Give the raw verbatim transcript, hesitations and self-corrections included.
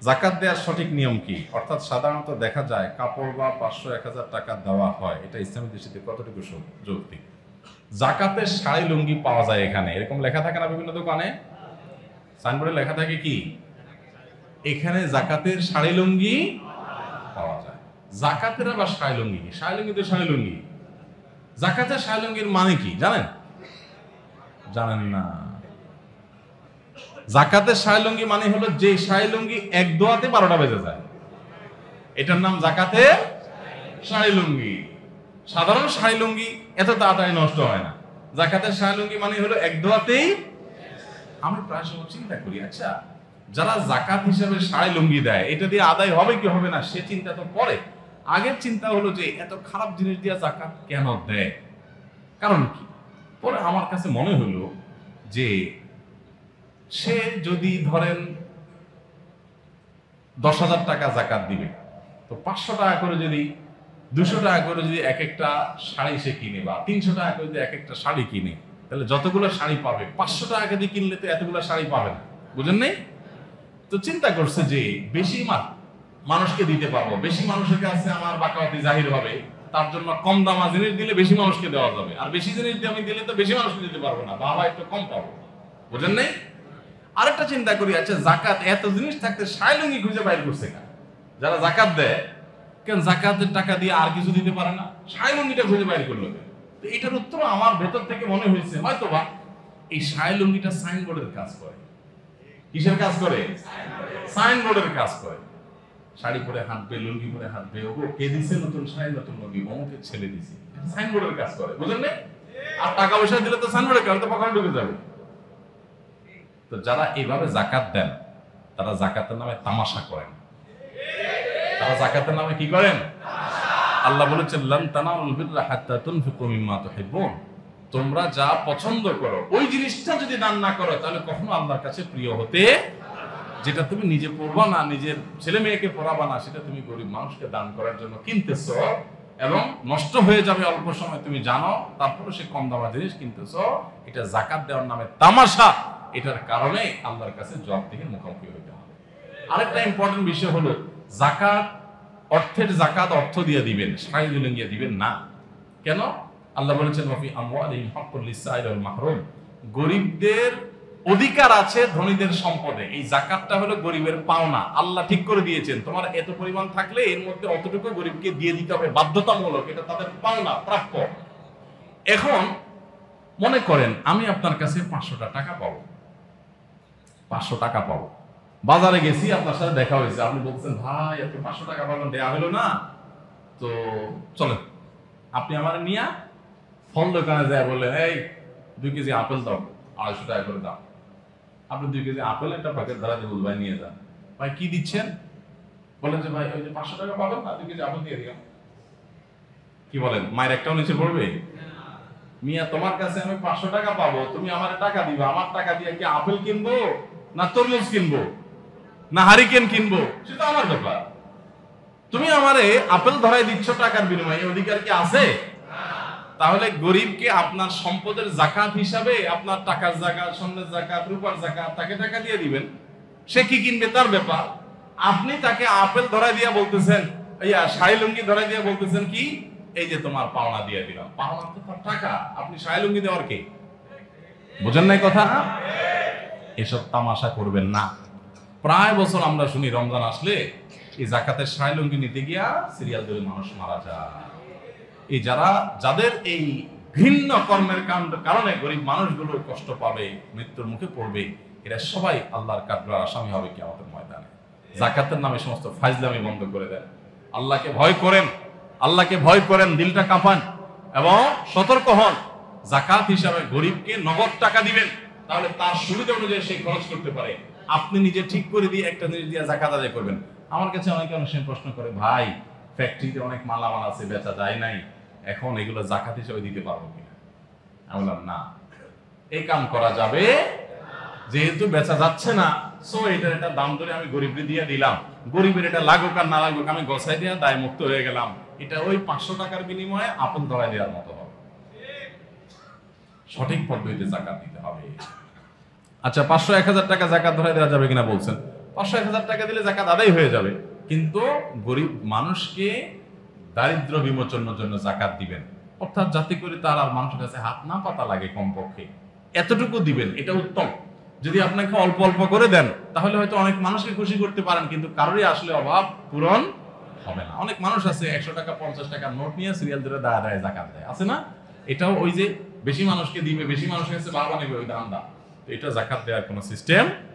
জাকাত দেওয়ার সঠিক নিয়ম কি? অর্থাৎ সাধারণত দেখা যায় কাপড় বা পাঁচশো এক হাজার টাকা দেওয়া হয়, এটা ইসলামী দৃষ্টিতে কতটুকু যৌক্তিক? জাকাতের শাড়ি লুঙ্গি পাওয়া যায় এখানে, এরকম লেখা থাকে না বিভিন্ন দোকানে, সাইনবোর্ডে লেখা থাকে কি এখানে জাকাতের শাড়ি লুঙ্গি পাওয়া যায়। জাকাতের আবার শাড়ি লুঙ্গি কি? শাড়ি লুঙ্গি তো শাড়ি লুঙ্গি। জাকাতের শাড়ি লুঙ্গির মানে কি জানেন? জানেন না? জাকাতের শাড়ি লুঙ্গি মানে হলো যে শাড়ি লুঙ্গি এক দোয়াতে বারোটা বেজে যায়, এটার নাম জাকাতের শাড়ি লুঙ্গি। সাধারণ শাড়ি লুঙ্গি এত তাড়াতাড়ি নষ্ট হয় না, জাকাতের শাড়ি লুঙ্গি মানে হলো এক দোয়াতেই। আমি প্রায় সময় চিন্তা করি, আচ্ছা যারা জাকাত হিসাবে শাড়ি লুঙ্গি দেয় এটা দিয়ে আদায় হবে কি হবে না সে চিন্তা তো পরে, আগের চিন্তা হলো যে এত খারাপ জিনিস দিয়ে জাকাত কেন দেয়, কারণ কি? পরে আমার কাছে মনে হলো যে সে যদি ধরেন দশ হাজার টাকা জাকাত দিবে, তো পাঁচশো টাকা করে যদি দুশো টাকা করে যদি এক একটা শাড়ি সে কিনে, বা তিনশো টাকা করে যদি এক একটা শাড়ি কিনে, তাহলে যতগুলো শাড়ি পাবে পাঁচশো টাকা দিয়ে কিনলে তো এতগুলো শাড়ি পাবে না, বুঝেন নেই? তো চিন্তা করছে যে বেশি মানুষকে দিতে পারবো, বেশি মানুষের কাছে আমার বাকাওয়াতি জাহির হবে, তার জন্য কম দামা জিনিস দিলে বেশি মানুষকে দেওয়া যাবে, আর বেশি জিনিস দিয়ে আমি দিলে তো বেশি মানুষকে দিতে পারবো না, বাবা একটু কম পাবো, বুঝেন নেই? আরেকটা চিন্তা করি, আচ্ছা জাকাত এত জিনিস থাকতে শাড়ি লুঙ্গি খুঁজে বাইর করছে কেন? যারা জাকাত দেয় কেন জাকাতের টাকা দিয়ে আর কিছু দিতে পারে না, শাড়ি লুঙ্গিটা খুঁজে বাইর করলো? তো এটার উত্তর আমার ভেতর থেকে মনে হয়েছে হয়তো বা এই শাড়ি লুঙ্গিটা সাইনবোর্ডের কাজ করে। কিসের কাজ করে? সাইনবোর্ডের কাজ করে। শাড়ি পরে হাঁটবে, লুঙ্গি পরে হাঁটবে, ও কে দিছে নতুন শাড়ি নতুন লুঙ্গি, অমুকে ছেলে দিছে, সাইনবোর্ডের কাজ করে, বুঝলেন না? আর টাকা পয়সা দিলে তো সাইনবোর্ডের কাজ, তো পকেটে ঢুকে যাবে। তো যারা এইভাবে জাকাত দেন তারা জাকাতের নামে তামাশা করেন। তারা জাকাতের নামে কি করেন? আল্লাহ বলেছেন লান তানালুল বিররা হাত্তা তুনফিকু মিম্মা তুহিব্বুন, তোমরা যা পছন্দ করো ওই জিনিসটা যদি দান না করো তাহলে কখনো আল্লাহর কাছে প্রিয় হতে, যেটা তুমি নিজে পড়বা না, নিজের ছেলে মেয়েকে পড়াবা না, সেটা তুমি গরিব মানুষকে দান করার জন্য কিনতেছো এবং নষ্ট হয়ে যাবে অল্প সময় তুমি জানো, তারপরে সে কম দামা জিনিস কিনতেছো, এটা জাকাত দেওয়ার নামে তামাশা। এটার কারণে আল্লাহর কাছে জবাব থেকে মুখোমুখি হইতে হবে। আরেকটা ইম্পর্টেন্ট বিষয় হলো জাকাত, অর্থের জাকাত অর্থ দিয়ে দিবেন, শাড়ি লুঙ্গি দিবেন না। কেন? আল্লাহ বলেছেন ওয়াফি আমওয়ালিহিম হাক্কুল লিসাইল ওয়াল মাহরুম, গরিবদের অধিকার আছে ধনীদের সম্পদে। এই জাকাতটা হলো গরিবের পাওনা, আল্লাহ ঠিক করে দিয়েছেন তোমার এত পরিমাণ থাকলে এর মধ্যে অতটুকু গরিবকে দিয়ে দিতে হবে, বাধ্যতামূলক, এটা তাদের পাওনা, প্রাপ্য। এখন মনে করেন আমি আপনার কাছে পাঁচশো টাকা পাবো, পাঁচশো টাকা পাবো, বাজারে গেছি, আপনার সাথে দেখা হয়েছে, আপনি বলছেন ভাই আপনি পাঁচশো টাকা পাবেন, দেয়া হলো না, তো চলেন আপনি আমার নিয়ে ফল দোকানে যায় বললেন এই দুই কেজি আপেল দাও, আড়াইশো টাকা করে দাও। আপনি দুই কেজি আপেল একটা প্যাকেট ধরা দিয়ে ভাই নিয়ে যান। ভাই কি দিচ্ছেন? বলেন যে ভাই ওই যে পাঁচশো টাকা পাবেন না, দুই কেজি আপেল দিয়ে দিও। কি বলেন, মায়ের একটাও নিচে পড়বে? মিয়া তোমার কাছে আমি পাঁচশো টাকা পাবো, তুমি আমার টাকা দিবা, আমার টাকা দিয়ে কি আপেল কিনবো না তরমুজ কিনবো না হারিকেন কিনবো সেটা আমার ব্যাপার। তুমি আমারে আপেল ধরাই দিচ্ছ টাকার বিনিময়ে, অধিকার কি আছে? তাহলে গরিবকে আপনার সম্পদের জাকাত হিসাবে আপনার টাকার জাকাত, স্বর্ণের জাকাত, রূপার জাকাত, তাকে টাকা দিয়ে দিবেন, সে কি কিনবে তার ব্যাপার। আপনি তাকে আপেল ধরাই দিয়া বলতেছেন, ইয়া শাড়ি লুঙ্গি ধরাই দিয়া বলতেছেন কি এই যে তোমার পাওনা দিয়ে দিলাম, পাওনা তো তার টাকা, আপনি শাড়ি লুঙ্গি দেওয়ার কে? বুঝেন নাই কথা? এসব তামাশা করবেন না। প্রায় বছর আমরা শুনি রমজান আসলে এই জাকাতের শাড়ি লুঙ্গি নিতে গিয়া সিরিয়াল ধরে মানুষ মারা যায়। এই যারা যাদের এই ঘৃণ্য কর্মের কারণে গরিব মানুষগুলো কষ্ট পাবে, মৃত্যুর মুখে পড়বে, এরা সবাই আল্লাহর কাঠগড়ার আসামি হবে কিয়ামতের ময়দানে। জাকাতের নামে সমস্ত ফাজলামি বন্ধ করে দেন, আল্লাহকে ভয় করেন, আল্লাহকে ভয় করেন, দিলটা কাঁপান এবং সতর্ক হন। জাকাত হিসাবে গরিবকে নগদ টাকা দিবেন, তাহলে তার সুবিধা অনুযায়ী সে খরচ করতে পারে। আপনি নিজে ঠিক করে দিয়ে একটা জিনিস দিয়ে জাকাত আদায় করবেন। আমার কাছে অনেকে অনেক সময় প্রশ্ন করে, ভাই ফ্যাক্টরিতে অনেক মালামাল আছে বেচা যায় নাই, এখন এগুলো জাকাত হিসেবে দিতে পারবো কিনা? আমি বললাম না, এই কাম করা যাবে, যেহেতু বেচা যাচ্ছে না, সো এটার একটা দাম ধরে আমি গরিবকে দিয়ে দিলাম, গরিবের এটা লাগুক আর না লাগুক আমি গছাই দিয়ে দায় মুক্ত হয়ে গেলাম, এটা ওই পাঁচশো টাকার বিনিময়ে আপন ধরাই দেওয়ার মতো হবে। সঠিক পদ্ধতিতে জাকাত দিতে হবে। আচ্ছা পাঁচশো এক হাজার টাকা জাকাত ধরাই দেওয়া যাবে কিনা বলছেন, পাঁচশো এক হাজার টাকা দিলে জাকাত আদায় হয়ে যাবে, কিন্তু গরিব মানুষকে দারিদ্র বিমোচনের জন্য জাকাত দিবেন, অর্থাৎ যাতে করে তার আর মানুষের কাছে হাত না পাতা লাগে, কমপক্ষে এতটুকু দিবেন, এটা উত্তম। যদি আপনাকে অল্প অল্প করে দেন তাহলে হয়তো অনেক মানুষকে খুশি করতে পারেন, কিন্তু কারোরই আসলে অভাব পূরণ হবে না। অনেক মানুষ আছে একশো টাকা পঞ্চাশ টাকা নোট নিয়ে সিরিয়াল ধরে দাঁড়ায় দাঁড়ায় জাকাত দেয়, আছে না? এটাও ওই যে বেশি মানুষকে দিবে, বেশি মানুষের কাছে বাবা নেবে, ওই দাম দা, এটা জাকাত দেওয়ার কোনো সিস্টেম